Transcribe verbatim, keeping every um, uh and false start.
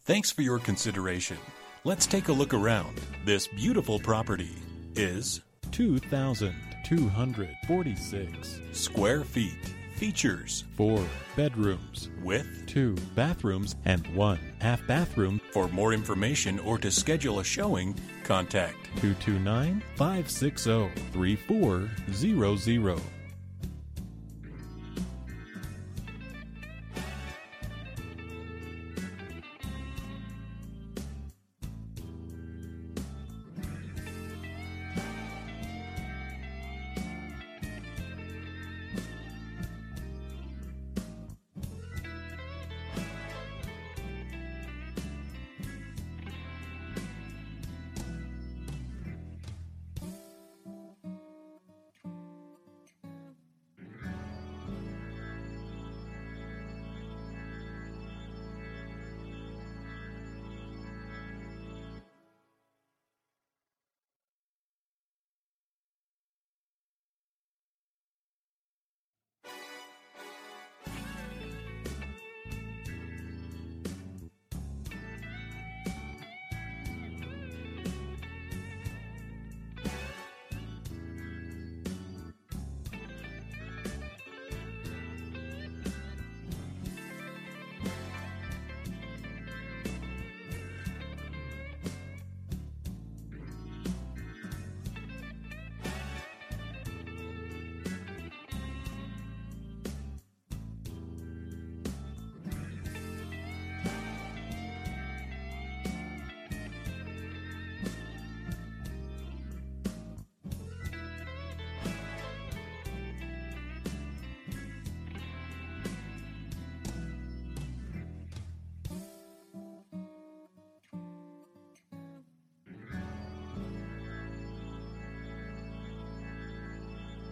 Thanks for your consideration. Let's take a look around. This beautiful property is two thousand two hundred forty-six square feet. Features four bedrooms with two bathrooms and one half bathroom. For more information or to schedule a showing, contact two two nine, five six zero, three four zero zero.